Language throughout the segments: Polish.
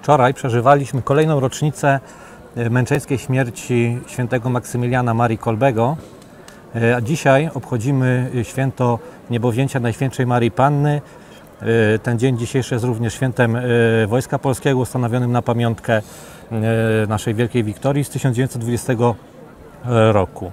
Wczoraj przeżywaliśmy kolejną rocznicę męczeńskiej śmierci świętego Maksymiliana Marii Kolbego, a dzisiaj obchodzimy święto niebowzięcia Najświętszej Maryi Panny. Ten dzień dzisiejszy jest również świętem Wojska Polskiego, ustanowionym na pamiątkę naszej wielkiej wiktorii z 1920 roku.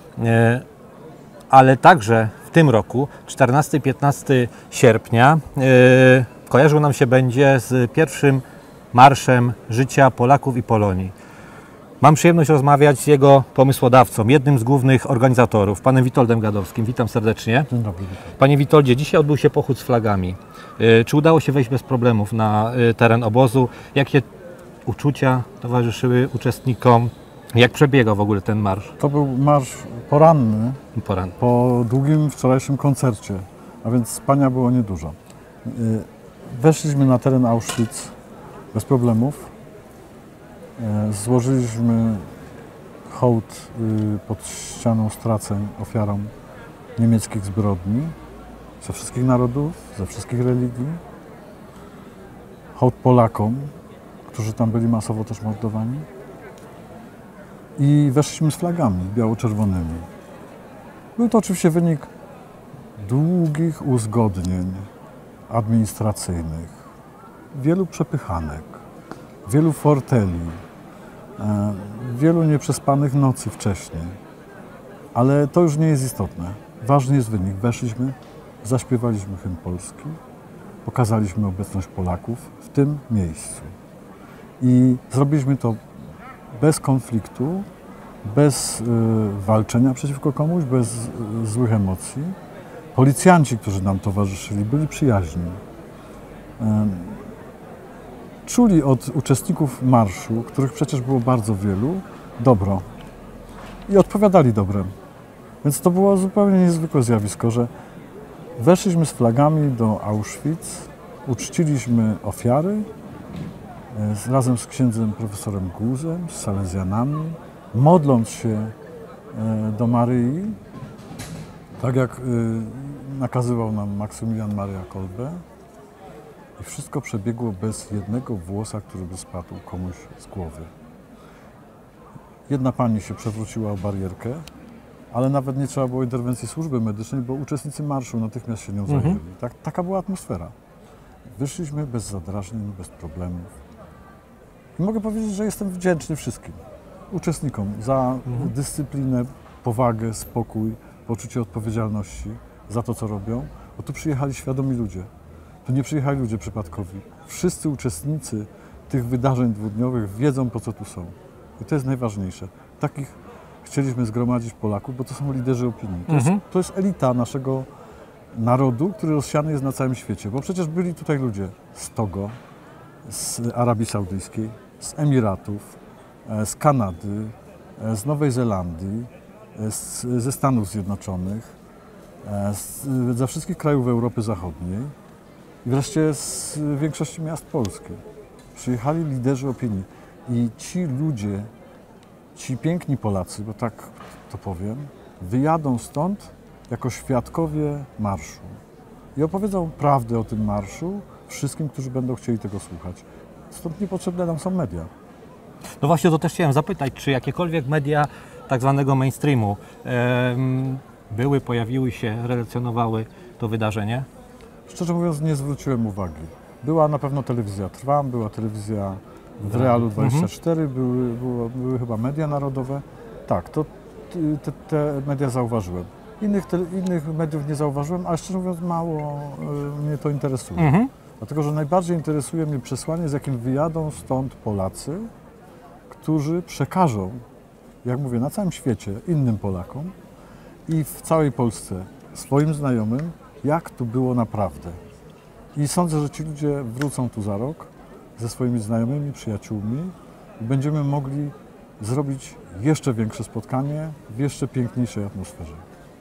Ale także w tym roku, 14-15 sierpnia, kojarzył nam się będzie z pierwszym marszem życia Polaków i Polonii. Mam przyjemność rozmawiać z jego pomysłodawcą, jednym z głównych organizatorów, panem Witoldem Gadowskim. Witam serdecznie. Dzień dobry. Panie Witoldzie, dzisiaj odbył się pochód z flagami. Czy udało się wejść bez problemów na teren obozu? Jakie uczucia towarzyszyły uczestnikom? Jak przebiegał w ogóle ten marsz? To był marsz poranny, po długim wczorajszym koncercie, a więc spania było niedużo. Weszliśmy na teren Auschwitz bez problemów. Złożyliśmy hołd pod ścianą straceń ofiarom niemieckich zbrodni ze wszystkich narodów, ze wszystkich religii. Hołd Polakom, którzy tam byli masowo też mordowani. I weszliśmy z flagami biało-czerwonymi. Był to oczywiście wynik długich uzgodnień administracyjnych, wielu przepychanek, wielu forteli, wielu nieprzespanych nocy wcześniej. Ale to już nie jest istotne. Ważny jest wynik. Weszliśmy, zaśpiewaliśmy hymn polski, pokazaliśmy obecność Polaków w tym miejscu. I zrobiliśmy to bez konfliktu, bez walczenia przeciwko komuś, bez złych emocji. Policjanci, którzy nam towarzyszyli, byli przyjaźni. Czuli od uczestników marszu, których przecież było bardzo wielu, dobro. I odpowiadali dobrem. Więc to było zupełnie niezwykłe zjawisko, że weszliśmy z flagami do Auschwitz, uczciliśmy ofiary, razem z księdzem profesorem Guzem, z salezjanami, modląc się do Maryi, tak jak nakazywał nam Maksymilian Maria Kolbe. I wszystko przebiegło bez jednego włosa, który by spadł komuś z głowy. Jedna pani się przewróciła o barierkę, ale nawet nie trzeba było interwencji służby medycznej, bo uczestnicy marszu natychmiast się nią zajęli. Taka była atmosfera. Wyszliśmy bez zadrażnień, bez problemów. I mogę powiedzieć, że jestem wdzięczny wszystkim uczestnikom za dyscyplinę, powagę, spokój, poczucie odpowiedzialności za to, co robią, bo tu przyjechali świadomi ludzie. Tu nie przyjechali ludzie przypadkowi. Wszyscy uczestnicy tych wydarzeń dwudniowych wiedzą, po co tu są. I to jest najważniejsze. Takich chcieliśmy zgromadzić Polaków, bo to są liderzy opinii. To jest elita naszego narodu, który rozsiany jest na całym świecie. Bo przecież byli tutaj ludzie z Togo, z Arabii Saudyjskiej, z Emiratów, z Kanady, z Nowej Zelandii, ze Stanów Zjednoczonych, ze wszystkich krajów Europy Zachodniej i wreszcie z większości miast Polski. Przyjechali liderzy opinii i ci ludzie, ci piękni Polacy, bo tak to powiem, wyjadą stąd jako świadkowie marszu i opowiedzą prawdę o tym marszu wszystkim, którzy będą chcieli tego słuchać. Stąd niepotrzebne nam są media. No właśnie, to też chciałem zapytać, czy jakiekolwiek media tak zwanego mainstreamu pojawiły się, relacjonowały to wydarzenie? Szczerze mówiąc, nie zwróciłem uwagi. Była na pewno telewizja Trwam, była telewizja w Realu 24, były chyba media narodowe. Tak, to te media zauważyłem. Innych mediów nie zauważyłem, ale szczerze mówiąc mało mnie to interesuje. Dlatego, że najbardziej interesuje mnie przesłanie, z jakim wyjadą stąd Polacy, którzy przekażą, jak mówię, na całym świecie innym Polakom i w całej Polsce swoim znajomym, jak tu było naprawdę. I sądzę, że ci ludzie wrócą tu za rok ze swoimi znajomymi, przyjaciółmi i będziemy mogli zrobić jeszcze większe spotkanie w jeszcze piękniejszej atmosferze.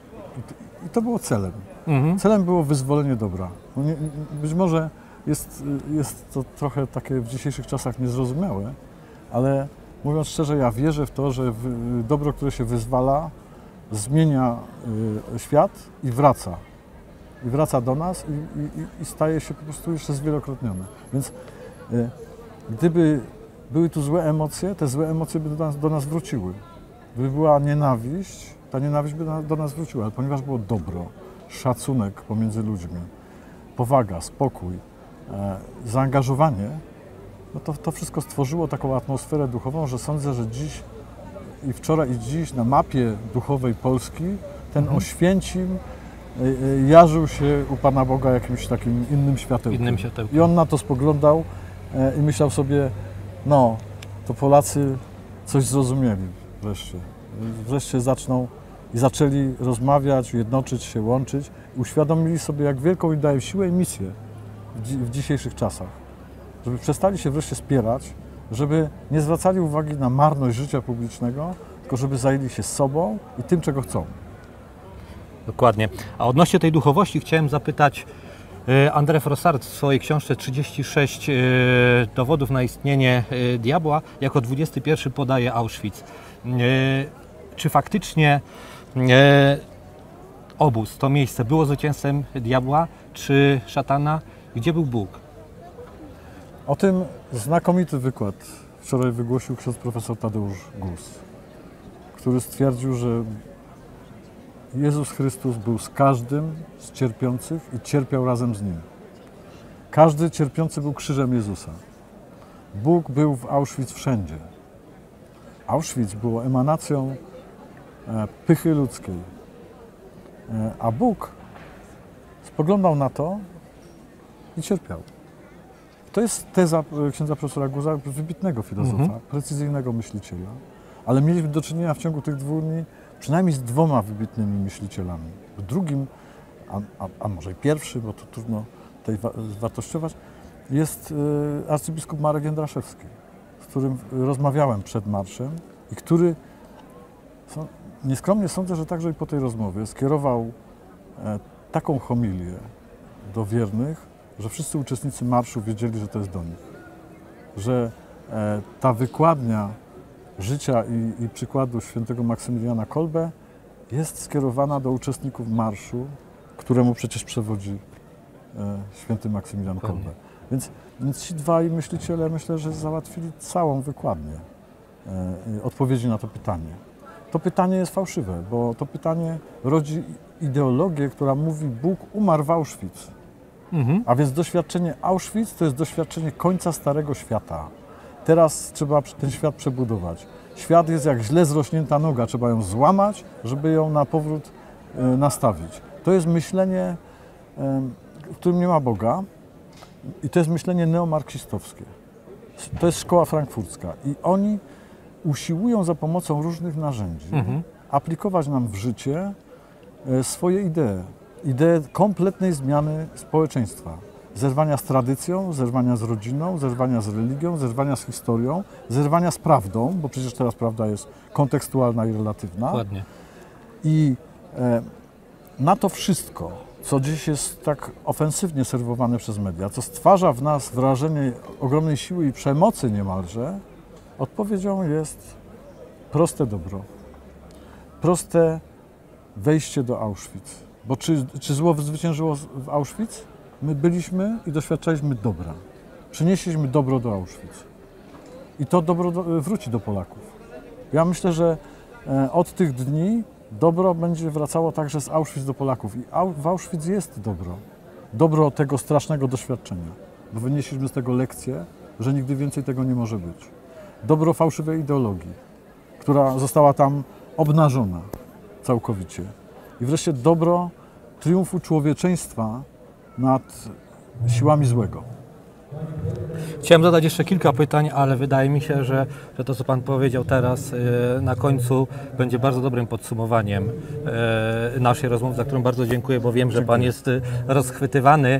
I to było celem. Celem było wyzwolenie dobra. Być może jest to trochę takie w dzisiejszych czasach niezrozumiałe, ale mówiąc szczerze, ja wierzę w to, że dobro, które się wyzwala, zmienia świat i wraca. I wraca do nas i staje się po prostu jeszcze zwielokrotnione. Więc gdyby były tu złe emocje, te złe emocje by do nas wróciły. Gdyby była nienawiść, ta nienawiść by do nas wróciła, ale ponieważ było dobro, szacunek pomiędzy ludźmi, powaga, spokój, zaangażowanie, no to wszystko stworzyło taką atmosferę duchową, że sądzę, że dziś i wczoraj i dziś na mapie duchowej Polski ten Oświęcim jarzył się u Pana Boga jakimś takim innym światełkiem. I on na to spoglądał i myślał sobie, no, to Polacy coś zrozumieli wreszcie. Wreszcie zaczęli rozmawiać, jednoczyć się, łączyć. Uświadomili sobie, jak wielką im daje siłę i misję w dzisiejszych czasach. Żeby przestali się wreszcie spierać, żeby nie zwracali uwagi na marność życia publicznego, tylko żeby zajęli się sobą i tym, czego chcą. Dokładnie. A odnośnie tej duchowości chciałem zapytać, André Frossard w swojej książce 36 dowodów na istnienie diabła jako 21 podaje Auschwitz. Czy faktycznie obóz, to miejsce było zwycięstwem diabła czy szatana? Gdzie był Bóg? O tym znakomity wykład wczoraj wygłosił ksiądz profesor Tadeusz Gus, który stwierdził, że Jezus Chrystus był z każdym z cierpiących i cierpiał razem z Nim. Każdy cierpiący był krzyżem Jezusa. Bóg był w Auschwitz wszędzie. Auschwitz było emanacją pychy ludzkiej, a Bóg spoglądał na to i cierpiał. To jest teza księdza profesora Guza, wybitnego filozofa, precyzyjnego myśliciela, ale mieliśmy do czynienia w ciągu tych 2 dni przynajmniej z 2 wybitnymi myślicielami. Drugim, a może i pierwszy, bo to trudno tutaj wartościować, jest arcybiskup Marek Jędraszewski, z którym rozmawiałem przed marszem i który, nieskromnie sądzę, że także i po tej rozmowie skierował taką homilię do wiernych, że wszyscy uczestnicy marszu wiedzieli, że to jest do nich. Że ta wykładnia życia i przykładu świętego Maksymiliana Kolbe jest skierowana do uczestników marszu, któremu przecież przewodzi święty Maksymilian Kolbe. Więc ci 2 myśliciele, myślę, że załatwili całą wykładnię odpowiedzi na to pytanie. To pytanie jest fałszywe, bo to pytanie rodzi ideologię, która mówi: Bóg umarł w Auschwitz. A więc doświadczenie Auschwitz to jest doświadczenie końca Starego Świata. Teraz trzeba ten świat przebudować. Świat jest jak źle zrośnięta noga, trzeba ją złamać, żeby ją na powrót nastawić. To jest myślenie, w którym nie ma Boga, i to jest myślenie neomarksistowskie. To jest szkoła frankfurcka i oni usiłują za pomocą różnych narzędzi aplikować nam w życie swoje idee. Ideę kompletnej zmiany społeczeństwa. Zerwania z tradycją, zerwania z rodziną, zerwania z religią, zerwania z historią, zerwania z prawdą, bo przecież teraz prawda jest kontekstualna i relatywna. Dokładnie. I na to wszystko, co dziś jest tak ofensywnie serwowane przez media, co stwarza w nas wrażenie ogromnej siły i przemocy niemalże, odpowiedzią jest proste dobro. Proste wejście do Auschwitz. Bo czy zło zwyciężyło w Auschwitz? My byliśmy i doświadczaliśmy dobra. Przynieśliśmy dobro do Auschwitz. I to dobro wróci do Polaków. Ja myślę, że od tych dni dobro będzie wracało także z Auschwitz do Polaków. I w Auschwitz jest dobro. Dobro tego strasznego doświadczenia. Bo wynieśliśmy z tego lekcję, że nigdy więcej tego nie może być. Dobro fałszywej ideologii, która została tam obnażona całkowicie. I wreszcie dobro triumfu człowieczeństwa nad siłami złego. Chciałem zadać jeszcze kilka pytań, ale wydaje mi się, że to, co Pan powiedział teraz na końcu, będzie bardzo dobrym podsumowaniem naszej rozmowy, za którą bardzo dziękuję, bo wiem, że Pan jest rozchwytywany.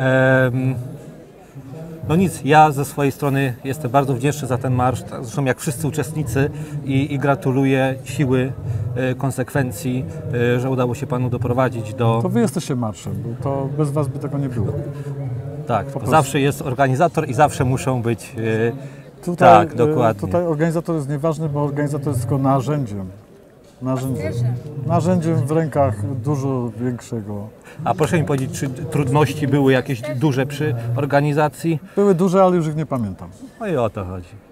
No nic, ja ze swojej strony jestem bardzo wdzięczny za ten marsz, zresztą jak wszyscy uczestnicy i gratuluję siły, konsekwencji, że udało się Panu doprowadzić do... To Wy jesteście marszem, bo to bez Was by tego nie było. Tak, zawsze jest organizator i zawsze muszą być... Tutaj, tak, dokładnie. Tutaj organizator jest nieważny, bo organizator jest tylko narzędziem narzędziem w rękach dużo większego. A proszę mi powiedzieć, czy trudności były jakieś duże przy organizacji? Były duże, ale już ich nie pamiętam. No i o to chodzi.